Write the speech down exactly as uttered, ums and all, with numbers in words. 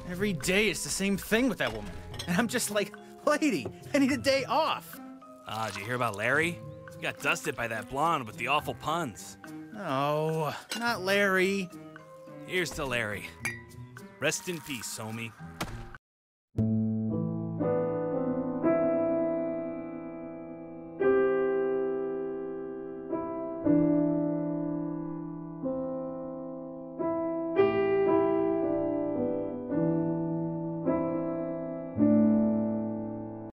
Every day it's the same thing with that woman. And I'm just like, lady, I need a day off. Ah, did you hear about Larry? He got dusted by that blonde with the awful puns. No, not Larry. Here's to Larry. Rest in peace, homie.